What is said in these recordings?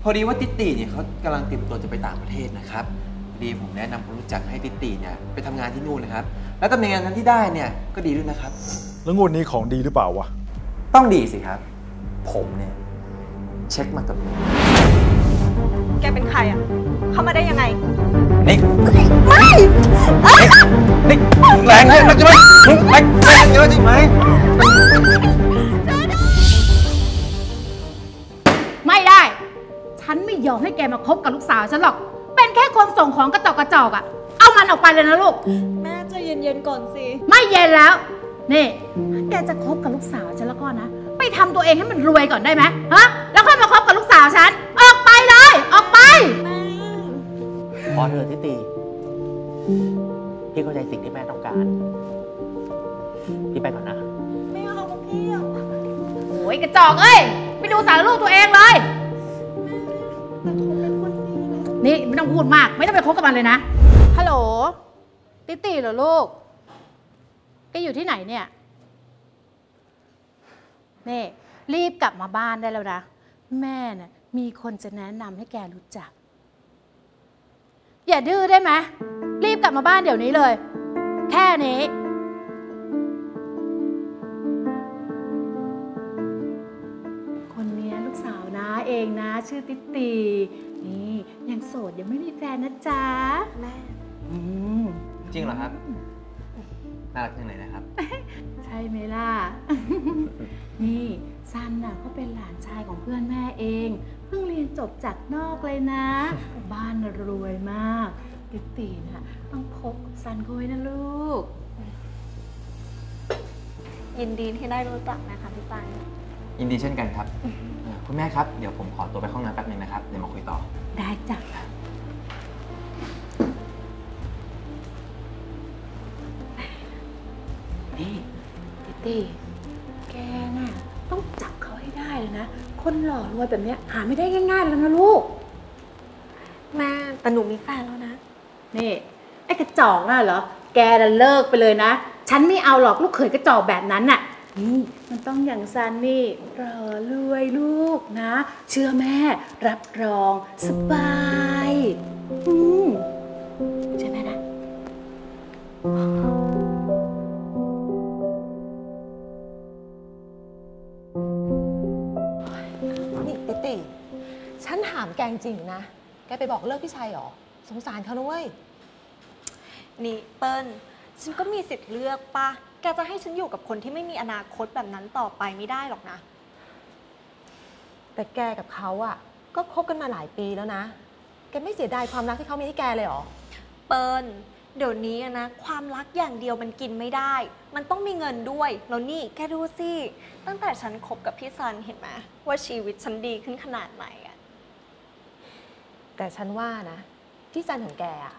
พอดีว่าติติเนี่ยเขากำลังเตรียมตัวจะไปต่างประเทศนะครับพอดีผมแนะนำคนรู้จักให้ติติเนี่ยไปทำงานที่นู่นนะครับแล้วตำแหน่งงานนั้นที่ได้เนี่ยก็ดีด้วยนะครับแล้วงวดนี้ของดีหรือเปล่าวะต้องดีสิครับผมเนี่ยเช็คมากับมือแกเป็นใครอ่ะเข้ามาได้ยังไงนิกไม่นิกแรงเยอะนักใช่ไหมแรงเยอะใช่ไหมไม่ได้ฉันไม่ยอมให้แกมาคบกับลูกสาวฉันหรอกเป็นแค่คนส่งของกระจอกอ่ะเอามันออกไปเลยนะลูกแม่ใจเย็นๆก่อนสิไม่เย็นแล้วนี่แกจะคบกับลูกสาวฉันแล้วก็นะไปทำตัวเองให้มันรวยก่อนได้ไหมฮะแล้วค่อยมาคบกับลูกสาวฉันออกไปเลยออกไปพอเธอทิตีพี่เข้าใจสิ่งที่แม่ต้องการพี่ไปก่อนนะไม่เอาพี่อ่ะโอ้ยกระจอกเอ้ยไปดูสารลูกตัวเองเลยนี่ไม่ต้องพูดมากไม่ต้องไปคบกับมันเลยนะฮัลโหลติติเหรอลูกแกอยู่ที่ไหนเนี่ยนี่รีบกลับมาบ้านได้แล้วนะแม่น่ะมีคนจะแนะนำให้แกรู้จักอย่าดื้อได้ไหมรีบกลับมาบ้านเดี๋ยวนี้เลยแค่นี้คนนี้ลูกสาวนะเองนะชื่อติตินี่ยังโสดยังไม่มีแฟนนะจ๊ะแม่จริงเหรอครับน่ารักจังเลยนะครับใช่ไหมล่ะนี่ซันน่ะเขาเป็นหลานชายของเพื่อนแม่เองเพิ่งเรียนจบจากนอกเลยนะบ้านรวยมากติติน่ะต้องคบกับซันเขาไว้นะลูกยินดีที่ได้รู้จักนะคะพี่ซันยินดีเช่นกันครับคุณแม่ครับเดี๋ยวผมขอตัวไปห้องน้ำแป๊บนึงนะครับเดี๋ยวมาคุยต่อได้จ้ะนี่ติติแกน่ะต้องจับเขาให้ได้เลยนะคนหล่อรวยแบบนี้หาไม่ได้ง่ายๆเลยนะลูกแม่แต่หนูมีแฟนแล้วนะนี่ไอ้กระจอกน่ะเหรอแกน่ะเลิกไปเลยนะฉันไม่เอาหรอกลูกเขยกระจอกแบบนั้นน่ะนี่มันต้องอย่างซันนี่หล่อรวยลูกนะเชื่อแม่รับรองสบายใช่ไหมนะนี่ติติฉันถามแกจริงๆนะแกไปบอกเลิกพี่ชัยหรอสงสารเขานะเว้ยนี่เปิ้ลฉันก็มีสิทธิ์เลือกป่ะแกจะให้ฉันอยู่กับคนที่ไม่มีอนาคตแบบนั้นต่อไปไม่ได้หรอกนะแต่แกกับเขาอะก็คบกันมาหลายปีแล้วนะแกไม่เสียดายความรักที่เขามีให้แกเลยหรอเปิ้ลเดี๋ยวนี้นะความรักอย่างเดียวมันกินไม่ได้มันต้องมีเงินด้วยแล้วนี่แกดูสิตั้งแต่ฉันคบกับพี่ซันเห็นไหมว่าชีวิตฉันดีขึ้นขนาดไหนอะแต่ฉันว่านะพี่ซันของแกอะ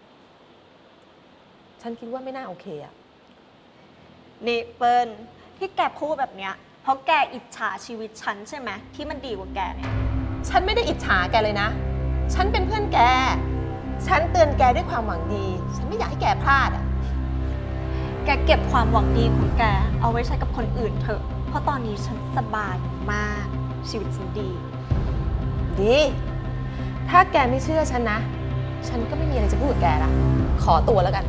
ฉันคิดว่าไม่น่าโอเคอะนี่เปิ้ลที่แกพูดแบบเนี้ยเพราะแกอิจฉาชีวิตฉันใช่ไหมที่มันดีกว่าแกเนี่ยฉันไม่ได้อิจฉาแกเลยนะฉันเป็นเพื่อนแกฉันเตือนแกด้วยความหวังดีฉันไม่อยากให้แกพลาดอะแกเก็บความหวังดีของแกเอาไว้ใช้กับคนอื่นเถอะเพราะตอนนี้ฉันสบายมากชีวิตฉันดีถ้าแกไม่เชื่อฉันนะฉันก็ไม่มีอะไรจะพูดกับแกละขอตัวแล้วกัน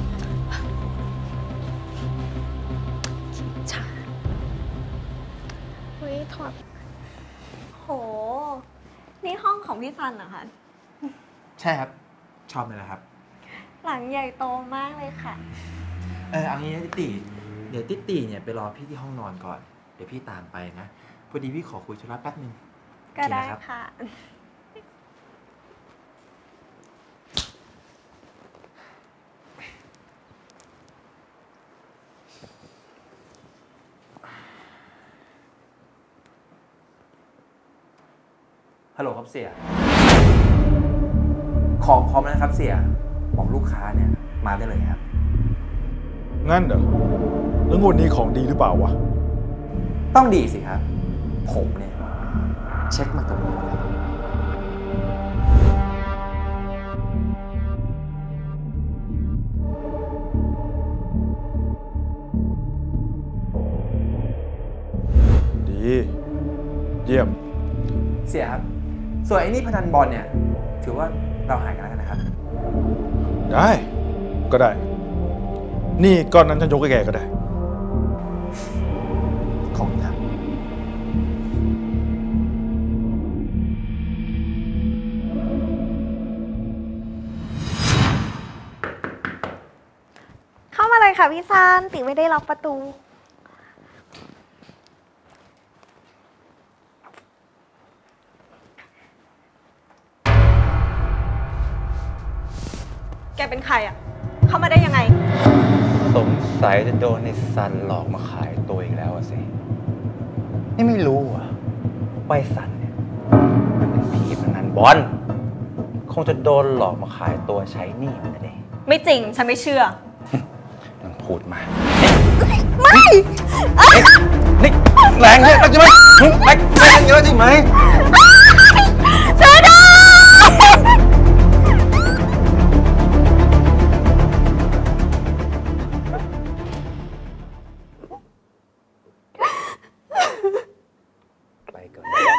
เฮ้ยถอดโหนี่ห้องของพี่ซันเหรอคะใช่ครับชอบเลยนะครับหลังใหญ่โตมากเลยค่ะเอางี้นะติติเดี๋ยวติติเนี่ยไปรอพี่ที่ห้องนอนก่อนเดี๋ยวพี่ตามไปนะพอดีพี่ขอคุยธุระแป๊บนึงก็ได้ค่ะฮัลโหลครับเสียของพร้อมแล้วนะครับเสียบอกลูกค้าเนี่ยมาได้เลยครับงั้นเหรอแล้วงวดนี้ของดีหรือเปล่าวะต้องดีสิครับผมเนี่ยเช็คมากับมือแล้วดีเยี่ยมเสียครับส่วนไอ้นี่พนันบอลเนี่ยถือว่าเราหายกันแล้วกันนะครับได้ก็ได้ นี่ก้อนนั้นฉันยกให้แกก็ได้ขอบคุณครับเข้ามาเลยค่ะพี่ซันติไม่ได้ล็อกประตู แกเป็นใครอ่ะ เข้ามาได้ยังไงสงสัยจะโดนในซันหลอกมาขายตัวอีกแล้วสิ นี่ไม่รู้อ่ะว่าไอ้ซันเนี่ยมันเป็นผีพนันบอลคงจะโดนหลอกมาขายตัวใช้หนี้มันเองไม่จริง ฉันไม่เชื่อมันพูดมาไม่นี่แรงเยอะใช่ไหมแรงเยอะใช่ไหมช่วยด้วยไปก่อน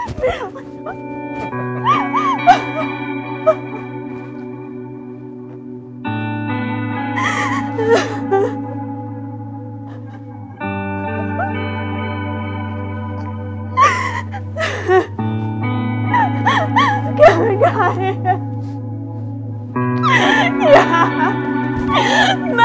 แกเป็นใครอย่าไม่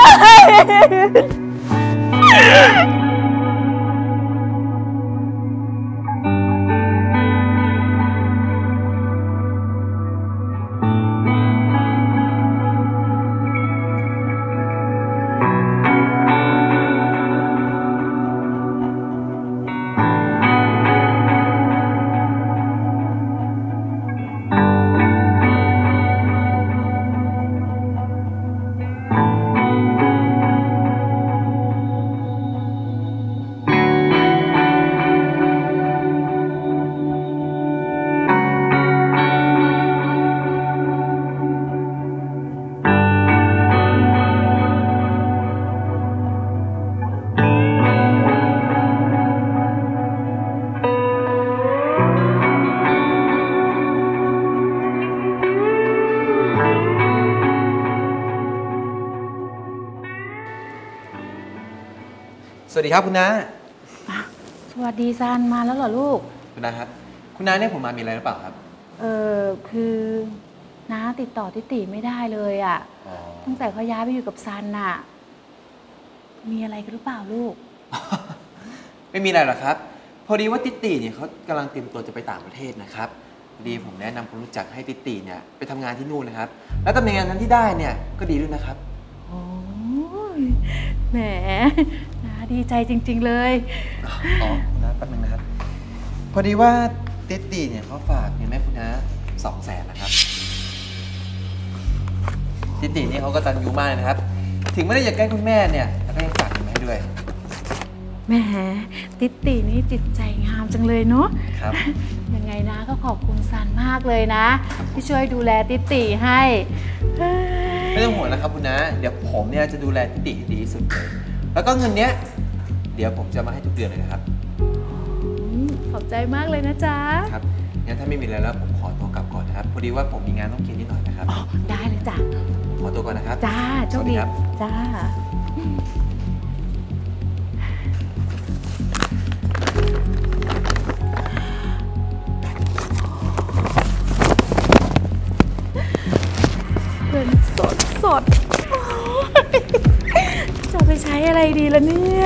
สวัสดีครับคุณน้าสวัสดีซันมาแล้วเหรอลูกคุณน้าครับ คุณน้าเนี่ยผมมามีอะไรหรือเปล่าครับคือน้าติดต่อติติไม่ได้เลยอะ่ะอ๋อตั้งแต่เขาย้ายไปอยู่กับซันน่ะ มีอะไรกันหรือเปล่าลูกไม่มีอะไรหรอกครับ พอดีว่าติติเนี่ยเขากำลังเตรียมตัวจะไปต่างประเทศนะครับพอดีผมแนะนำคนรู้จักให้ติติเนี่ยไปทำงานที่นู่นนะครับ แล้วตำแหน่งงานนั้นที่ได้เนี่ยก็ดีด้วยนะครับโอ้ยแหมน้าดีใจจริงๆเลยอ๋อคุณน้าแป๊บนึงนะครับ พอดีว่าติติเนี่ยเขาฝากเงินแม่คุณน้า200,000นะครับติตินี่เขาก็ตันยูมากเลยนะครับ ถึงไม่ได้อยากใกล้คุณแม่เนี่ยแล้วก็ยังฝากเงินมาให้ด้วยแหมติตินี่จิตใจงามจังเลยเนาะครับยังไงนะก็ขอบคุณซันมากเลยนะ ที่ช่วยดูแลติติให้เฮ้ยไม่ต้องห่วงนะครับคุณน้าเดี๋ยวผมเนี่ยจะดูแลติติให้ดีที่สุดเลย แล้วก็เงินเนี้ยเดี๋ยวผมจะมาให้ทุกเดือนเลยนะครับขอบใจมากเลยนะจ๊ะครับ งั้นถ้าไม่มีอะไรแล้วผมขอตัวกลับก่อนนะครับ พอดีว่าผมมีงานต้องเคลียร์นิดหน่อยนะครับอ๋อ ได้เลยจ้ะขอตัวก่อนนะครับจ้าโชสควัสดีดีครับจ้า เงินสดโอ้ยจะไปใช้อะไรดีล่ะเนี่ย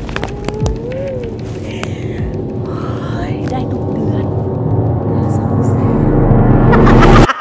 โอ้ยได้ทุกเดือนเดือน200,000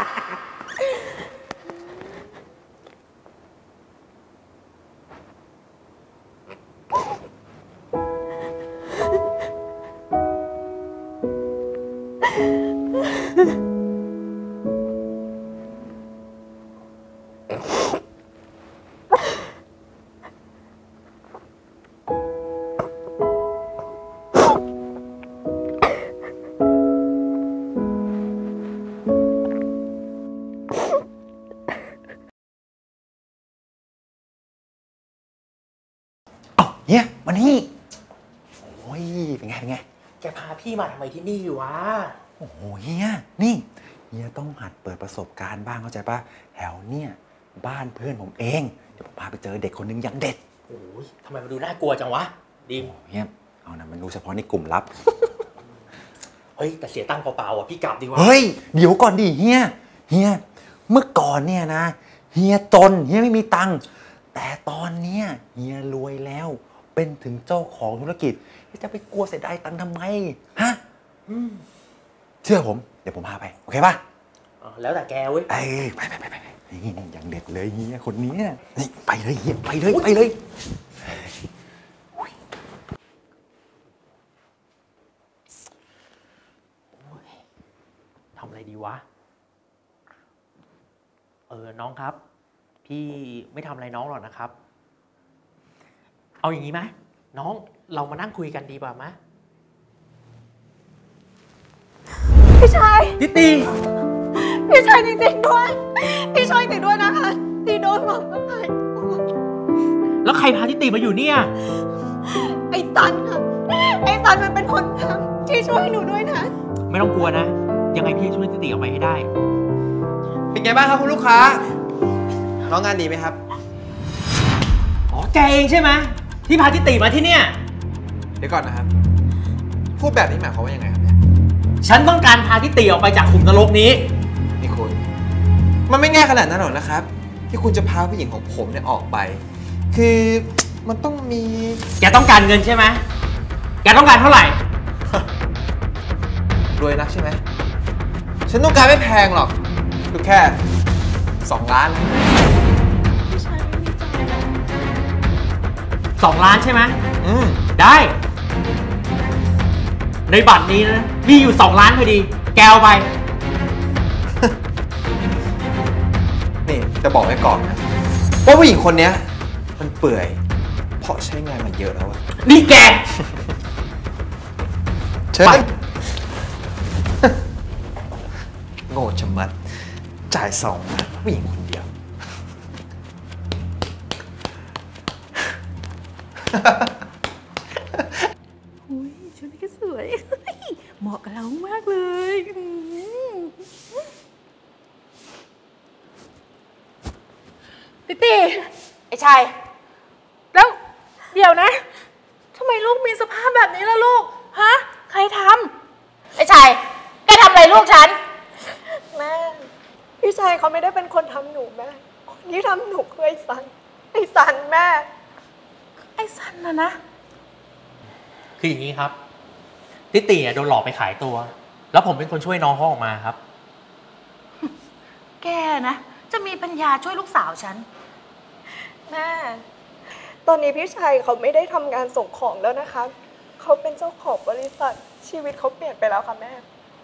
เนี่ยมานี่โอ้ยเป็นไงแกพาพี่มาทำไมที่นี่วะโอ้โหเฮียนี่เฮียต้องหัดเปิดประสบการณ์บ้างเข้าใจปะแถวเนี่ยบ้านเพื่อนผมเองเดี๋ยวผมพาไปเจอเด็กคนนึงอย่างเด็ดโอ้ยทำไมมันดูน่ากลัวจังวะดีมเฮียเอานะมันรู้เฉพาะในกลุ่มลับเฮ้ยแต่เสียตังค์เปล่าๆอ่ะพี่กลับดีกว่าเฮ้ยเดี๋ยวก่อนดิเฮียเมื่อก่อนเนี่ยนะเฮียจนเฮียไม่มีตังค์แต่ตอนเนี้ยเฮียรวยแล้วเป็นถึงเจ้าของธุรกิจจะไปกลัวเสียดายตังค์ทำไมฮะเชื่อผมเดี๋ยวผมพาไปโอเคป่ะแล้วแต่แกเว้ยไปนี่อย่างเด็ดเลยเฮียคนนี้นี่ไปเลยเฮียไปเลยทำอะไรดีวะน้องครับพี่ไม่ทำอะไรน้องหรอกนะครับเอาอย่างนี้ไหมน้องเรามานั่งคุยกันดีกว่าไหมพี่ชายติตีพี่ชายจริงๆด้วย พี่ช่วยติด้วยนะคะติโดนหวังมากแล้วใครพาติตีมาอยู่เนี่ยไอ้ซันค่ะไอ้ซันมันเป็นคนทำที่ช่วยหนูด้วยนะไม่ต้องกลัวนะยังไงพี่ช่วยติตีออกไปให้ได้เป็นไงบ้างครับคุณลูกค้า น้องงานดีไหมครับอ๋อแกเองใช่ไหมที่พาติตีมาที่เนี่ยเดี๋ยวก่อนนะครับ พูดแบบนี้หมายความว่ายังไงครับเนี่ยฉันต้องการพาติตีออกไปจากขุมนรกนี้นี่คุณ มันไม่ง่ายขนาดนั้นหรอกนะครับ ที่คุณจะพาผู้หญิงของผมเนี่ยออกไป คือมันต้องมีแกต้องการเงินใช่ไหมแกต้องการเท่าไหร่รวยนักใช่ไหม ฉันต้องการไม่แพงหรอกคือแค่ 2 ล้านพี่ชายไม่มีใจนะ 2 ล้านใช่ไหมมได้ ในบัตรนี้นะมีอยู่2 ล้านพอดี แกเอาไปนี่จะบอกไว้ก่อนนะว่าผู้หญิงคนเนี้ยมันเปื่อย เพราะใช้งานมันเยอะแล้วอะนี่แกเชิญไปโง่ชะมัด จ่าย2 ล้านผู้หญิงคนเดียวอุ้ยชุดนี้ก็สวย เหมาะกับเรามากเลยติตีไอ้ชายแล้วเดี๋ยวนะทำไมลูกมีสภาพแบบนี้ล่ะลูกฮะใครทำไอ้ชายแกทำอะไรลูกฉันแม่ พี่ชายเขาไม่ได้เป็นคนทำหนูแม่คนที่ทำหนูคือไอ้ซันแม่ไอ้สันนะคืออย่างนี้ครับติตีโดนหลอกไปขายตัว แล้วผมเป็นคนช่วยน้องเขาออกมาครับแกนะจะมีปัญญาช่วยลูกสาวฉันแม่ ตอนนี้พี่ชายเขาไม่ได้ทำงานส่งของแล้วนะคะเขาเป็นเจ้าของบริษัทชีวิตเขาเปลี่ยนไปแล้วค่ะแม่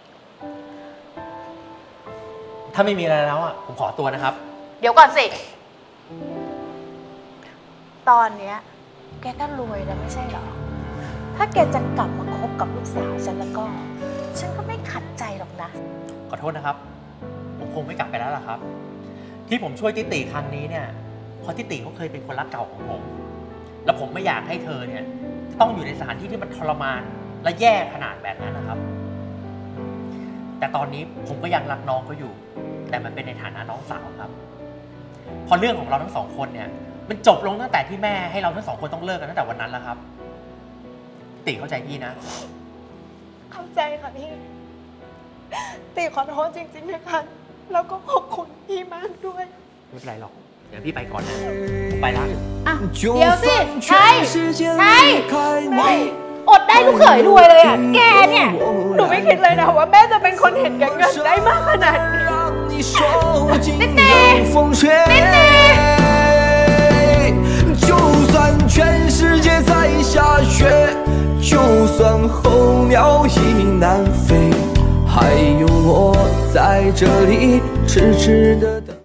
ถ้าไม่มีอะไรแล้วอ่ะผมขอตัวนะครับเดี๋ยวก่อนสิ ตอนเนี้ยแกก็รวยแล้วไม่ใช่เหรอ ถ้าแกจะกลับมาคบกับลูกสาวฉันแล้วก็ ฉันก็ไม่ขัดใจหรอกนะขอโทษนะครับ ผมคงไม่กลับไปแล้วล่ะครับ ที่ผมช่วยติตีครั้งนี้เนี่ยเพราะติตีเขาเคยเป็นคนรักเก่าของผม แล้วผมไม่อยากให้เธอเนี่ยต้องอยู่ในสถานที่ที่มันทรมานและแย่ขนาดแบบนั้นนะครับ แต่ตอนนี้ผมก็ยังรักน้องเขาอยู่ แต่มันเป็นในฐานะน้องสาวครับพอเรื่องของเราทั้งสองคนเนี่ยมันจบลงตั้งแต่ที่แม่ให้เราทั้งสองคนต้องเลิกกันตั้งแต่วันนั้นแล้วครับติเข้าใจพี่นะเข้าใจค่ะพี่ตีขอโทษจริงๆนะคะแล้วก็ขอบคุณพี่มากด้วยไม่เป็นไรหรอกเดี๋ยวพี่ไปก่อนนะผมไปละอ่ะ เดี๋ยวสิใช่อดได้ลูกเขยรวยเลยอ่ะ แกเนี่ยหนูไม่คิดเลยนะว่าแม่จะเป็นคนเห็นแก่เงินได้มากขนาดนี้就算全世界在下雪，就算候鸟已南飞，还有我在这里痴痴的等。